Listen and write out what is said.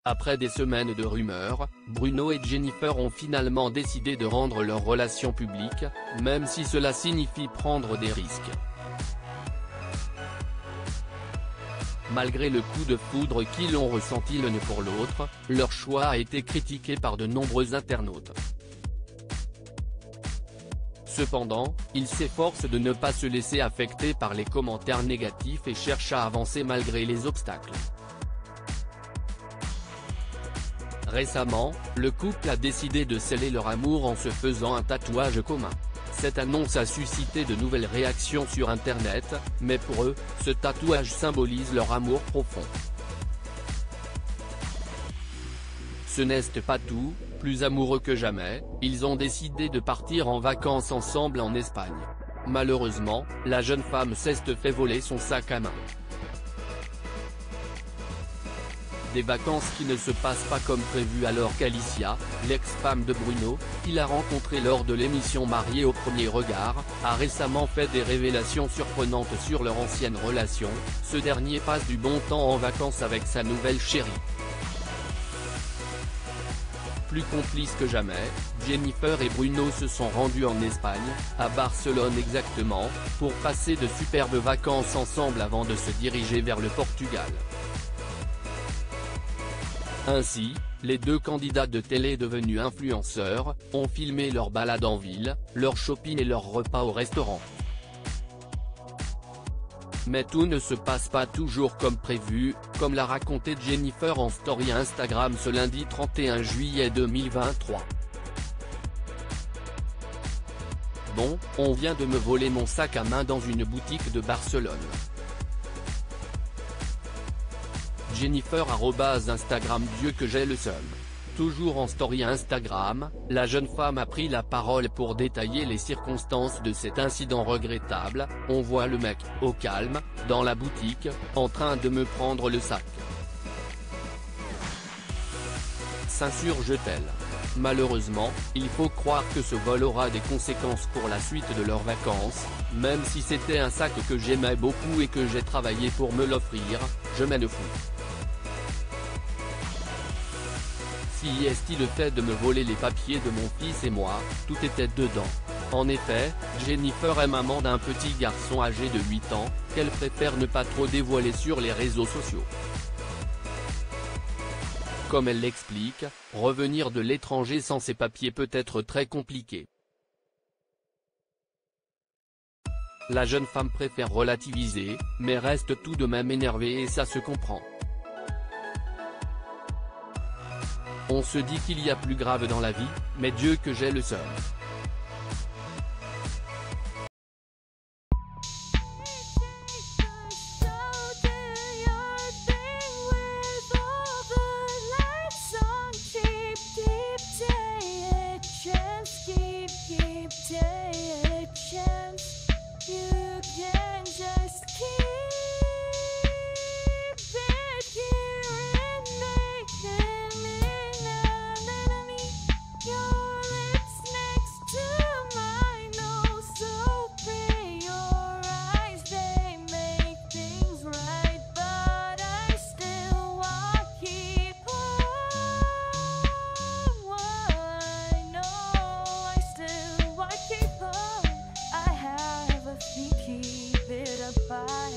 Après des semaines de rumeurs, Bruno et Jennifer ont finalement décidé de rendre leur relation publique, même si cela signifie prendre des risques. Malgré le coup de foudre qu'ils ont ressenti l'un pour l'autre, leur choix a été critiqué par de nombreux internautes. Cependant, ils s'efforcent de ne pas se laisser affecter par les commentaires négatifs et cherchent à avancer malgré les obstacles. Récemment, le couple a décidé de sceller leur amour en se faisant un tatouage commun. Cette annonce a suscité de nouvelles réactions sur internet, mais pour eux, ce tatouage symbolise leur amour profond. Ce n'est pas tout, plus amoureux que jamais, ils ont décidé de partir en vacances ensemble en Espagne. Malheureusement, la jeune femme s'est fait voler son sac à main. Des vacances qui ne se passent pas comme prévu alors qu'Alicia, l'ex-femme de Bruno, qu'il a rencontré lors de l'émission Mariés au premier regard, a récemment fait des révélations surprenantes sur leur ancienne relation. Ce dernier passe du bon temps en vacances avec sa nouvelle chérie. Plus complices que jamais, Jennifer et Bruno se sont rendus en Espagne, à Barcelone exactement, pour passer de superbes vacances ensemble avant de se diriger vers le Portugal. Ainsi, les deux candidats de télé devenus influenceurs, ont filmé leur balade en ville, leur shopping et leur repas au restaurant. Mais tout ne se passe pas toujours comme prévu, comme l'a raconté Jennifer en story Instagram ce lundi 31 juillet 2023. Bon, on vient de me voler mon sac à main dans une boutique de Barcelone. Jennifer @Instagram Dieu que j'ai le seum. Toujours en story Instagram, la jeune femme a pris la parole pour détailler les circonstances de cet incident regrettable. On voit le mec, au calme, dans la boutique, en train de me prendre le sac. S'insurge-t-elle. Malheureusement, il faut croire que ce vol aura des conséquences pour la suite de leurs vacances, même si c'était un sac que j'aimais beaucoup et que j'ai travaillé pour me l'offrir, je m'en fous. Si est-il le fait de me voler les papiers de mon fils et moi, tout était dedans. En effet, Jennifer est maman d'un petit garçon âgé de 8 ans, qu'elle préfère ne pas trop dévoiler sur les réseaux sociaux. Comme elle l'explique, revenir de l'étranger sans ses papiers peut être très compliqué. La jeune femme préfère relativiser, mais reste tout de même énervée et ça se comprend. On se dit qu'il y a plus grave dans la vie, mais Dieu que j'ai le seum. Keep it up.